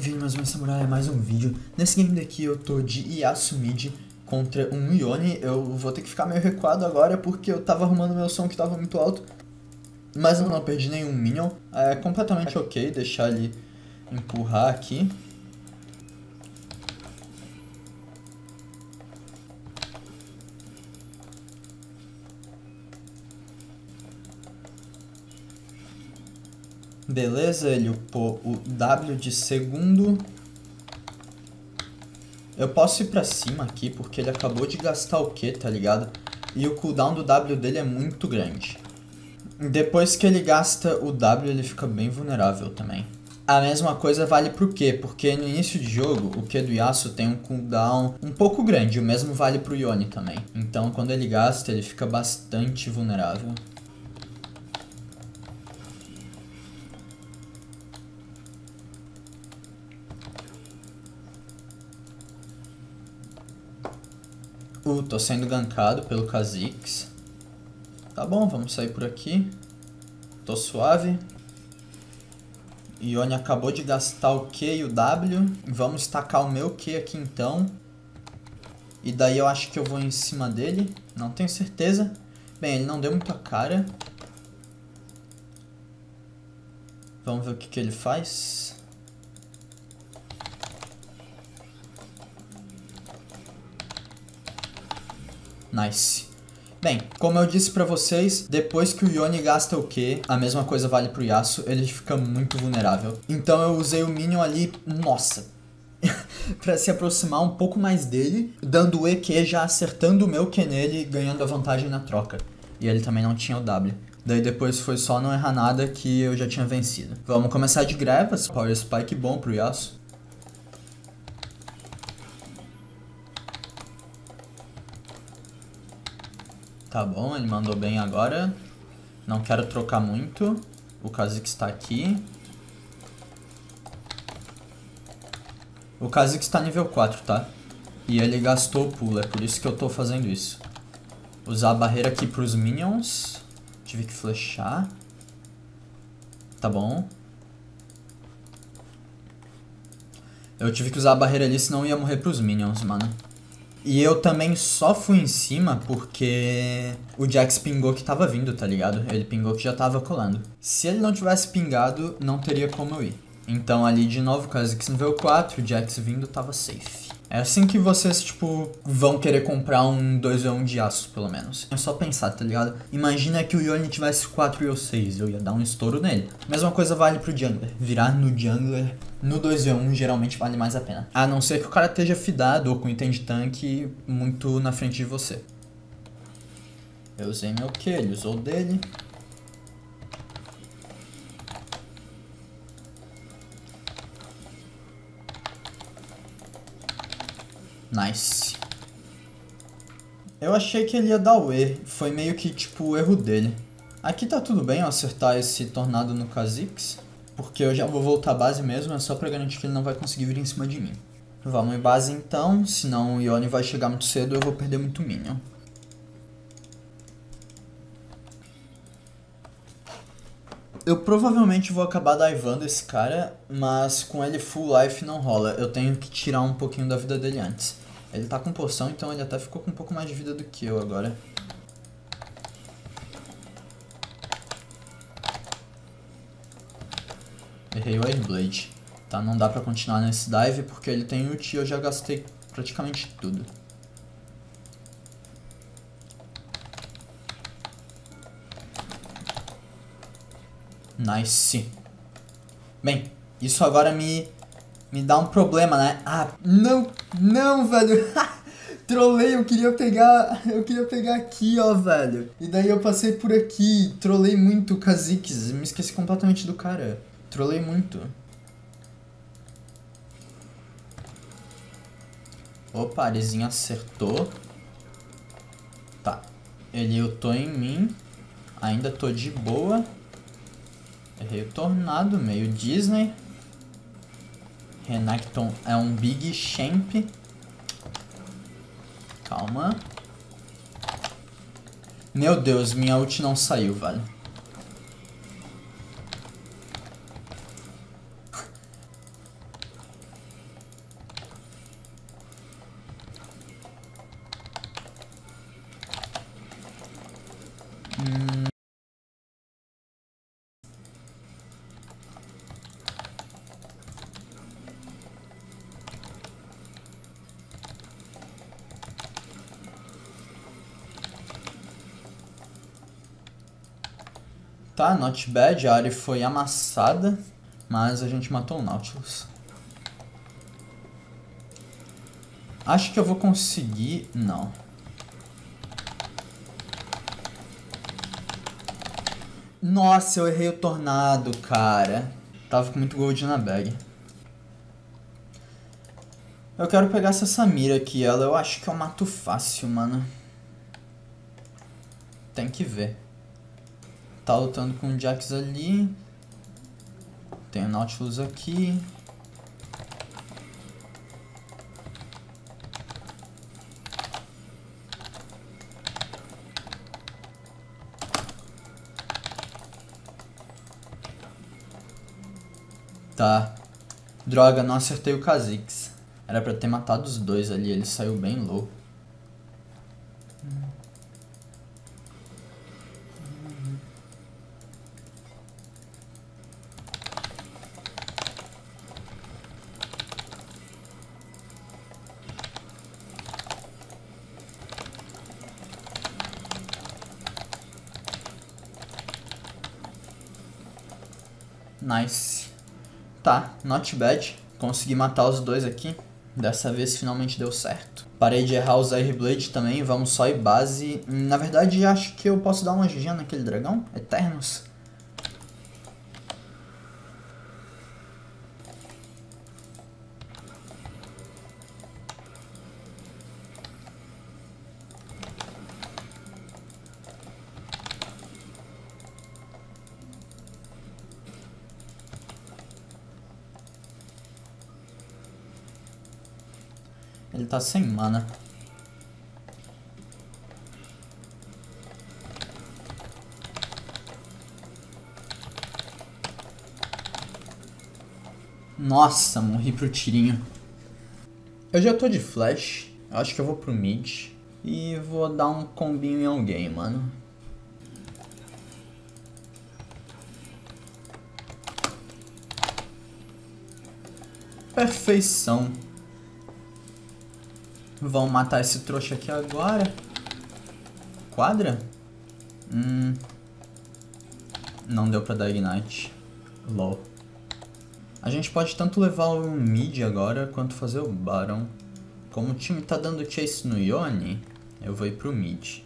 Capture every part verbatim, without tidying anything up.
bem-vindo mais uma Samurai a mais um vídeo. Nesse game daqui eu tô de Yasuo mid contra um Yone. Eu vou ter que ficar meio recuado agora porque eu tava arrumando meu som que tava muito alto. Mas eu não perdi nenhum minion. É completamente ok deixar ele empurrar aqui. Beleza, ele upou o W de segundo. Eu posso ir pra cima aqui porque ele acabou de gastar o Q, tá ligado? E o cooldown do W dele é muito grande. Depois que ele gasta o W, ele fica bem vulnerável também. A mesma coisa vale pro Q, porque no início de jogo, o Q do Yasuo tem um cooldown um pouco grande. O mesmo vale pro Yone também. Então quando ele gasta, ele fica bastante vulnerável. Uh, tô sendo gankado pelo Kha'Zix. Tá bom, vamos sair por aqui. Tô suave. Yone acabou de gastar o Q e o W. Vamos tacar o meu Q aqui então. E daí eu acho que eu vou em cima dele. Não tenho certeza. Bem, ele não deu muita cara. Vamos ver o que, que ele faz. Nice. Bem, como eu disse pra vocês, depois que o Yone gasta o Q, a mesma coisa vale pro Yasuo, ele fica muito vulnerável. Então eu usei o minion ali, nossa, pra se aproximar um pouco mais dele, dando o E Q, já acertando o meu Q nele, ganhando a vantagem na troca. E ele também não tinha o W. Daí depois foi só não errar nada que eu já tinha vencido. Vamos começar de grevas, Power Spike bom pro Yasuo. Tá bom, ele mandou bem agora. Não quero trocar muito. O Kha'Zix está aqui. O Kha'Zix está nível quatro, tá? E ele gastou o pulo, é por isso que eu tô fazendo isso. Usar a barreira aqui pros minions. Tive que flechar. Tá bom. Eu tive que usar a barreira ali, senão eu ia morrer pros minions, mano. E eu também só fui em cima porque o Jax pingou que tava vindo, tá ligado? Ele pingou que já tava colando. Se ele não tivesse pingado, não teria como eu ir. Então ali de novo, Kha'Zix nível quatro, o Jax vindo tava safe. É assim que vocês, tipo, vão querer comprar um dois v um de Yasuo, pelo menos. É só pensar, tá ligado? Imagina que o Yone tivesse quatro e eu seis, eu ia dar um estouro nele. Mesma coisa vale pro jungler. Virar no jungler no dois v um geralmente vale mais a pena. A não ser que o cara esteja fidado ou com item de tanque muito na frente de você. Eu usei meu Q, ele usou o dele. Nice. Eu achei que ele ia dar o E, foi meio que tipo o erro dele. Aqui tá tudo bem eu acertar esse tornado no Kha'Zix, porque eu já vou voltar à base mesmo, é só pra garantir que ele não vai conseguir vir em cima de mim. Vamos em base então, senão o Yone vai chegar muito cedo e eu vou perder muito minion. Eu provavelmente vou acabar daivando esse cara, mas com ele full life não rola. Eu tenho que tirar um pouquinho da vida dele antes. Ele tá com poção, então ele até ficou com um pouco mais de vida do que eu agora. Errei o Airblade. Tá, não dá pra continuar nesse dive porque ele tem ult e eu já gastei praticamente tudo. Nice. Bem, isso agora me, me dá um problema, né? Ah, não, não, velho. Trolei, eu queria pegar, eu queria pegar aqui, ó, velho. E daí eu passei por aqui, trolei muito o Kha'Zix, me esqueci completamente do cara. Trolei muito. Opa, a Arizinha acertou. Tá, ele ultou em mim, ainda tô de boa. Errei o tornado, meio Disney. Renekton é um big champ. Calma. Meu Deus, minha ult não saiu, velho. Tá, not bad, a área foi amassada, mas a gente matou o Nautilus. Acho que eu vou conseguir... Não. Nossa, eu errei o tornado, cara. Tava com muito gold na bag. Eu quero pegar essa Samira aqui, ela eu acho que eu mato fácil, mano. Tem que ver. Tá lutando com o Jax ali. Tem o Nautilus aqui. Tá. Droga, não acertei o Kha'Zix. Era pra ter matado os dois ali, ele saiu bem low. Nice. Tá, not bad. Consegui matar os dois aqui. Dessa vez finalmente deu certo. Parei de errar os Airblade também, vamos só ir base. Na verdade, acho que eu posso dar uma G G naquele dragão. Eternos. Ele tá sem mana. Nossa, morri pro tirinho. Eu já tô de flash. Acho que eu vou pro mid. E vou dar um combinho em alguém, mano. Perfeição. Vão matar esse trouxa aqui agora. Quadra? Hum. Não deu pra dar ignite. Lol. A gente pode tanto levar o mid agora, quanto fazer o Baron. Como o time tá dando chase no Yone, eu vou ir pro mid.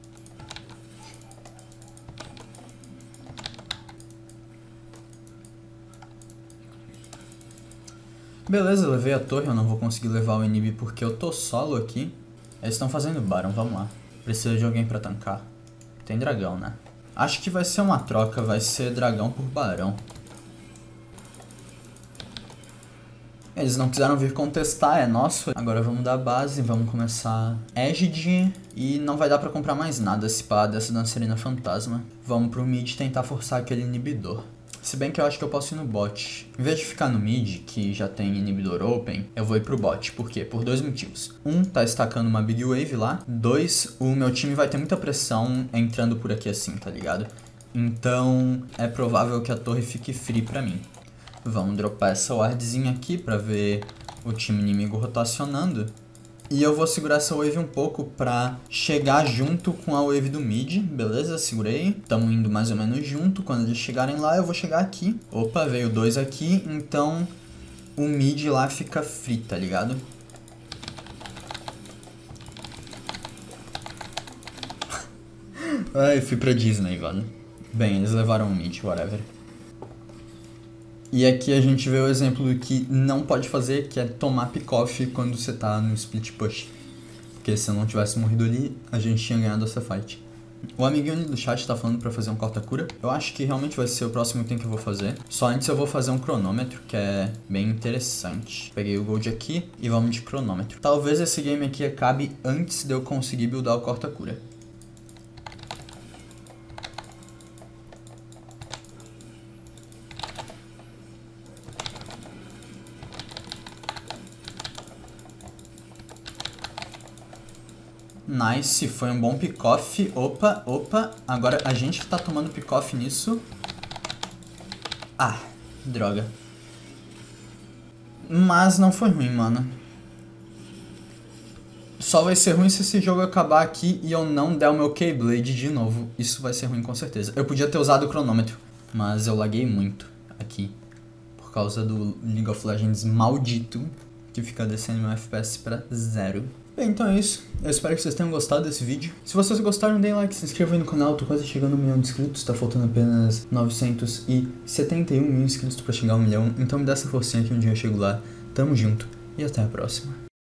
Beleza, levei a torre, eu não vou conseguir levar o inib porque eu tô solo aqui. Eles estão fazendo Baron, vamos lá. Precisa de alguém pra tancar. Tem dragão, né? Acho que vai ser uma troca, vai ser dragão por barão. Eles não quiseram vir contestar, é nosso. Agora vamos dar base, vamos começar Aegid. E não vai dar pra comprar mais nada se pá dessa dançarina fantasma. Vamos pro mid tentar forçar aquele inibidor. Se bem que eu acho que eu posso ir no bot. Em vez de ficar no mid, que já tem inibidor open, eu vou ir pro bot. Por quê? Por dois motivos. Um, tá estacando uma big wave lá. Dois, o meu time vai ter muita pressão entrando por aqui assim, tá ligado? Então, é provável que a torre fique free pra mim. Vamos dropar essa wardzinha aqui pra ver o time inimigo rotacionando. E eu vou segurar essa wave um pouco pra chegar junto com a wave do mid, beleza? Segurei. Tamo indo mais ou menos junto. Quando eles chegarem lá, eu vou chegar aqui. Opa, veio dois aqui, então o mid lá fica free, tá ligado? Ai, fui pra Disney, velho. Bem, eles levaram o mid, whatever. E aqui a gente vê o exemplo do que não pode fazer, que é tomar pick-off quando você tá no split push. Porque se eu não tivesse morrido ali, a gente tinha ganhado essa fight. O amiguinho ali do chat tá falando pra fazer um corta-cura. Eu acho que realmente vai ser o próximo item que eu vou fazer. Só antes eu vou fazer um cronômetro, que é bem interessante. Peguei o gold aqui e vamos de cronômetro. Talvez esse game aqui acabe antes de eu conseguir buildar o corta-cura. Nice, foi um bom pick-off. Opa, opa. Agora a gente que tá tomando pick-off nisso. Ah, droga. Mas não foi ruim, mano. Só vai ser ruim se esse jogo acabar aqui e eu não der o meu Keyblade de novo. Isso vai ser ruim com certeza. Eu podia ter usado o cronômetro, mas eu laguei muito aqui. Por causa do League of Legends maldito, que fica descendo meu F P S pra zero. Bem, então é isso. Eu espero que vocês tenham gostado desse vídeo. Se vocês gostaram, deem like, se inscrevam aí no canal. Tô quase chegando a um milhão de inscritos. Tá faltando apenas novecentos e setenta e um mil inscritos pra chegar a um milhão. Então me dá essa forcinha que um dia eu chego lá. Tamo junto e até a próxima.